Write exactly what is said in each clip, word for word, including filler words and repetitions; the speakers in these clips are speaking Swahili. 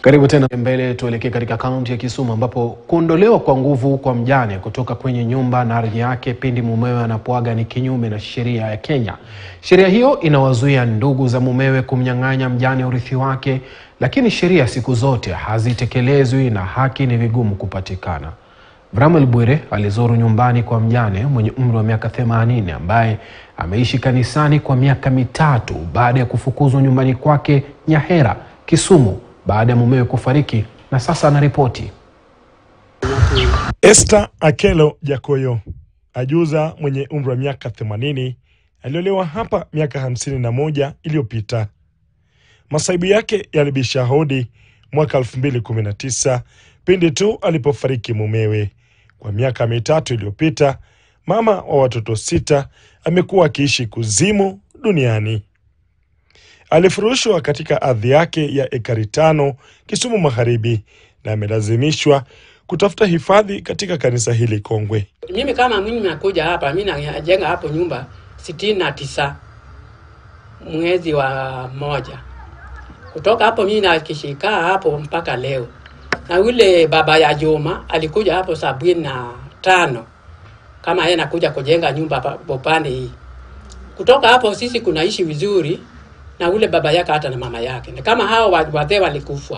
Karibu tena mbele, tuelekee katika kaunti ya Kisumu ambapo kuondolewa kwa nguvu kwa mjane kutoka kwenye nyumba na ardhi yake pindi mumewe anapoaga ni kinyume na sheria ya Kenya. Sheria hiyo inawazuia ndugu za mumewe kumnyang'anya mjane urithi wake, lakini sheria siku zote hazitekelezwi na haki ni vigumu kupatikana. Bwire alizuru nyumbani kwa mjane mwenye umri wa miaka themanini ambaye ameishi kanisani kwa miaka mitatu baada ya kufukuzwa nyumbani kwake Nyahera, Kisumu, baada ya mumewe kufariki, na sasa anaripoti. Esther Akelo Jakoyo, Ajuza mwenye umri wa miaka themanini, aliolewa hapa miaka hamsini na moja iliyopita. Masaibu yake yalibisha hodi mwaka elfu mbili kumi na tisa pindi tu alipofariki mumewe. Kwa miaka mitatu iliyopita, mama wa watoto sita amekuwa akiishi kuzimu duniani. Alifurushwa katika ardhi yake ya ekari tano Kisumu Magharibi na amelazimishwa kutafuta hifadhi katika kanisa hili kongwe. Mimi kama mimi nakuja hapa, mimi najenga hapo nyumba sitini na tisa mwezi wa moja. Kutoka hapo mimi nakishika hapo mpaka leo. Na yule baba ya Joma alikuja hapo sabini na tano kama yeye anakuja kujenga nyumba bopande hii. Kutoka hapo sisi kunaishi vizuri na ule baba yake hata na mama yake. Na kama hao wazee walikufa,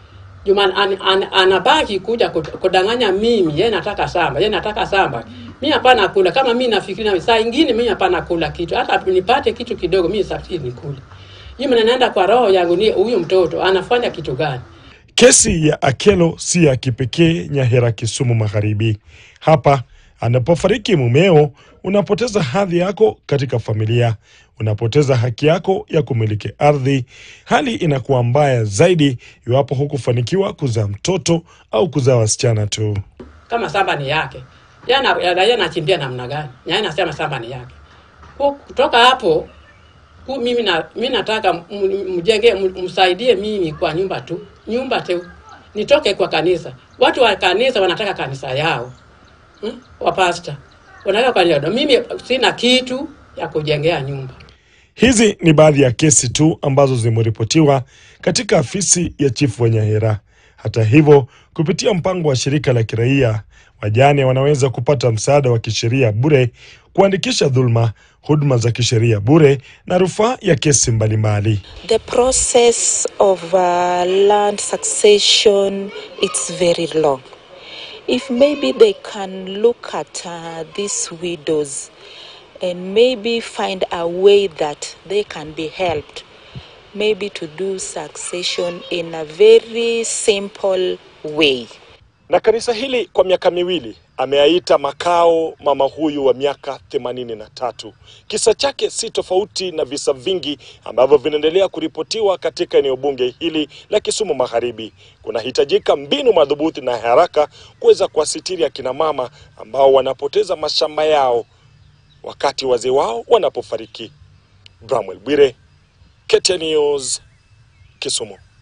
Juma an, an, anabaki kuja kudanganya mimi, yeye nataka samba, yeye nataka samba. Mimi hapana kula, kama mimi nafikiria saa nyingine mimi hapana kula kitu, hata nipate kitu kidogo mimi safiri nikule. Yeye mnaenda kwa roho yangu, ni huyu mtoto anafanya kitu gani? Kesi ya Akelo si ya kipekee Nyahera, Kisumu Magharibi. Hapa anapofariki mumeo, unapoteza hadhi yako katika familia, unapoteza haki yako ya kumiliki ardhi. Hali inakuwa mbaya zaidi iwapo hukufanikiwa kuzaa mtoto au kuzaa wasichana tu. Kama samba ni yake, yana yeye anachimbia namna gani? Yeye anasema samba ni yake. Kutoka hapo mimi na mimi nataka mjenge, msaidie mimi kwa nyumba tu. Nyumba tu. Nitoke kwa kanisa. Watu wa kanisa wanataka kanisa yao. Hmm? Wa pastor. Wanataka kanisa. Mimi sina kitu ya kujengea nyumba. Hizi ni baadhi ya kesi tu ambazo zimeripotiwa katika afisi ya chifu wa Nyahera. Hata hivyo, kupitia mpango wa shirika la kiraia, wajane wanaweza kupata msaada wa kisheria bure, kuandikisha dhulma, huduma za kisheria bure na rufaa ya kesi mbalimbali. The process of uh, land succession, it's very long. If maybe they can look at uh, these widows and maybe find a way that they can be helped, maybe to do succession in a very simple way. Na kanisa hili kwa miaka miwili ameaita makao mama huyu wa miaka themanini na tatu. Kisa chake si tofauti na visa vingi ambavyo vinaendelea kuripotiwa katika eneo bunge hili la Kisumu Magharibi. Kunahitajika mbinu madhubuti na haraka kuweza kuasitiri akina mama ambao wanapoteza mashamba yao wakati wazee wao wanapofariki. Bwire, K T N News, Kisumu.